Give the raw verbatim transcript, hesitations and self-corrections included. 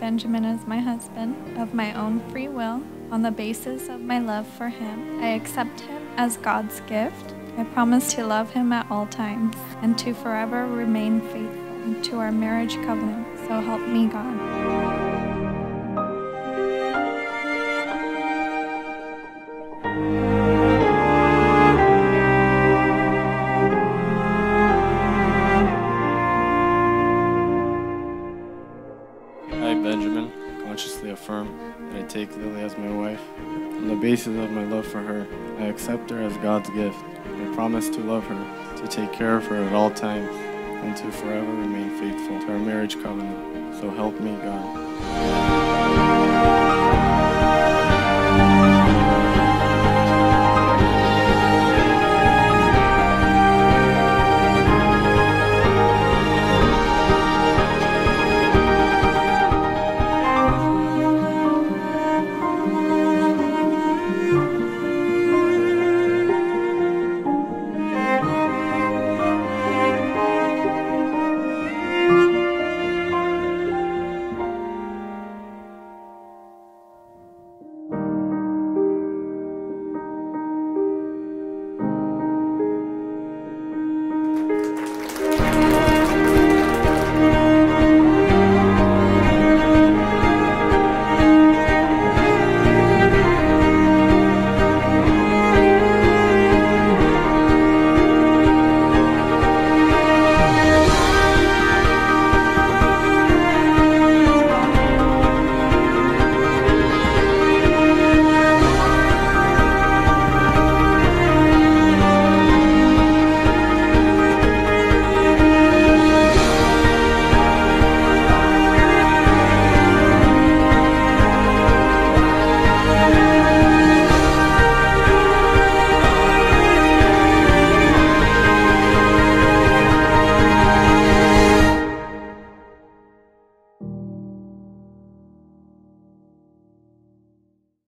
Benjamin as my husband of my own free will on the basis of my love for him. I accept him as God's gift. I promise to love him at all times and to forever remain faithful to our marriage covenant. So help me God. I, Benjamin, consciously affirm that I take Lily as my wife. On the basis of my love for her, I accept her as God's gift. I promise to love her, to take care of her at all times, and to forever remain faithful to our marriage covenant. So help me God.